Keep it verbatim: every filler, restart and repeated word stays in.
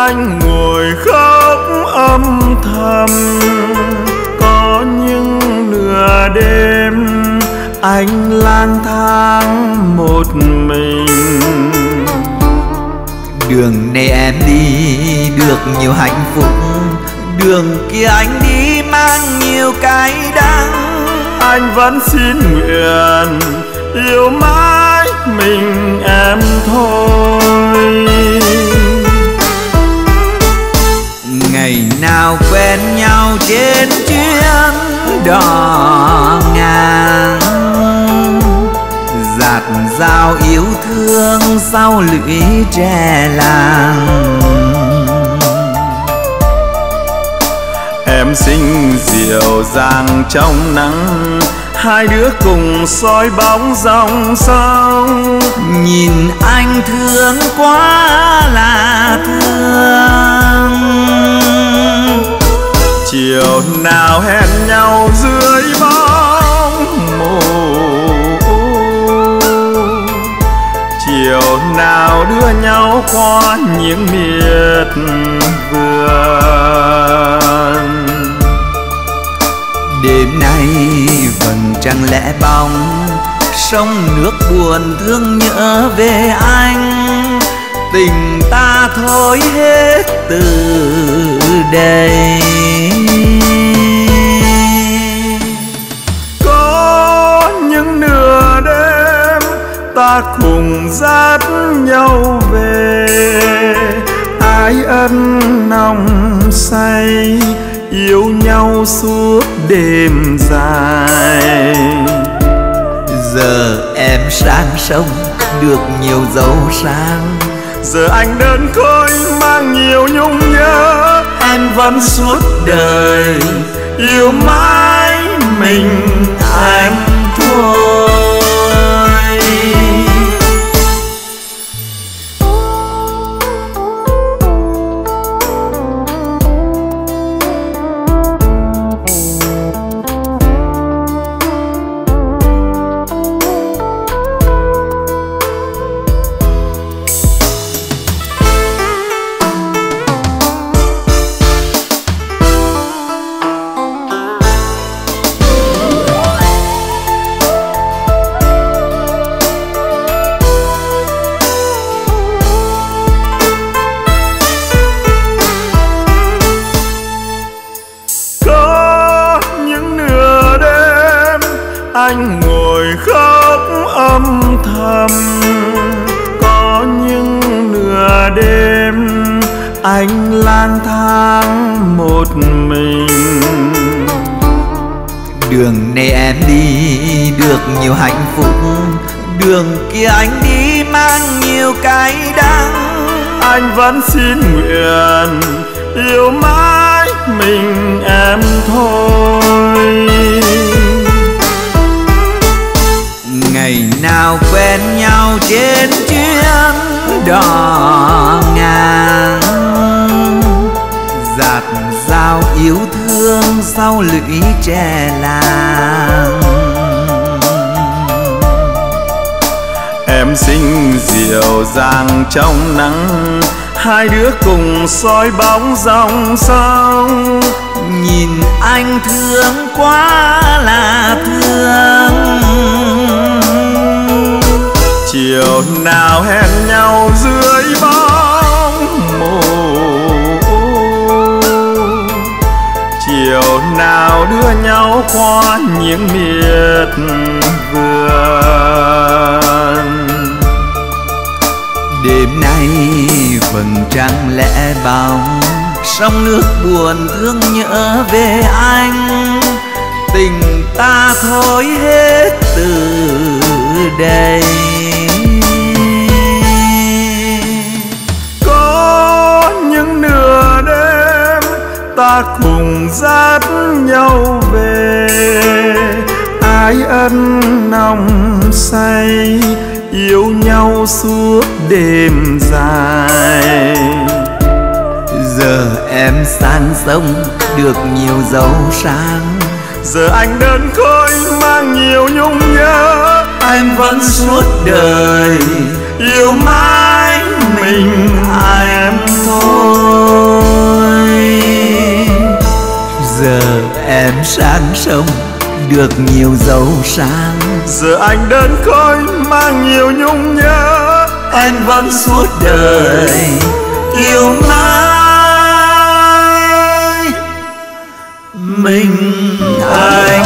anh ngồi khóc âm thầm. Có những nửa đêm anh lang thang một mình. Đường này em đi được nhiều hạnh phúc, đường kia anh đi mang nhiều cay đắng. Anh vẫn xin nguyện yêu mãi mình em thôi. Ngày nào quen nhau trên chuyến đò ngang, dạt dao yêu thương sau lưỡi tre làng. Em xinh dịu dàng trong nắng, hai đứa cùng soi bóng dòng sông. Nhìn anh thương quá là thương. Chiều nào hẹn nhau dưới bóng mù, chiều nào đưa nhau qua những miệt vườn. Đêm nay vầng trăng lẽ bóng, sông nước buồn thương nhớ về anh. Tình ta thôi hết từ đây. Có những nửa đêm ta cùng dắt nhau về, ái ân nồng say yêu nhau suốt đêm dài. Giờ em sang sông được nhiều dấu sang, giờ anh đơn côi mang nhiều nhung nhớ. Em vẫn suốt đời yêu mãi mình anh thôi. Anh ngồi khóc âm thầm. Có những nửa đêm anh lang thang một mình. Đường này em đi được nhiều hạnh phúc, đường kia anh đi mang nhiều cay đắng. Anh vẫn xin nguyện yêu mãi mình em thôi. Ngày nào quen nhau trên chuyến đò ngang, dạt dao yêu thương sau lưỡi tre làng. Em xinh dịu dàng trong nắng, hai đứa cùng soi bóng dòng sông. Nhìn anh thương quá là thương. Chiều nào hẹn nhau dưới bóng mù, chiều nào đưa nhau qua những miệt vườn. Đêm nay vầng trăng lẽ bóng, sông nước buồn thương nhớ về anh. Tình ta thôi hết từ đây. Có những nửa đêm ta cùng dắt nhau về, ái ân nồng say yêu nhau suốt đêm dài. Giờ em sang sông được nhiều dấu sang, giờ anh đơn côi mang nhiều nhung nhớ. Anh vẫn suốt đời yêu mãi mình em thôi. sang sông được nhiều dấu sáng. Giờ anh đơn côi mang nhiều nhung nhớ, Em vẫn suốt đời yêu mãi mình anh.